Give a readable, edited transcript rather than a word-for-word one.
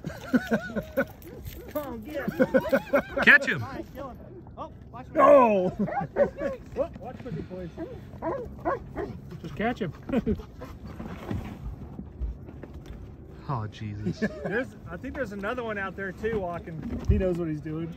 Come on, get him. Catch him. Right, kill him. Oh, watch me. No! Oh, watch me, boys. Just catch him. Oh, Jesus. I think there's another one out there too walking. He knows what he's doing.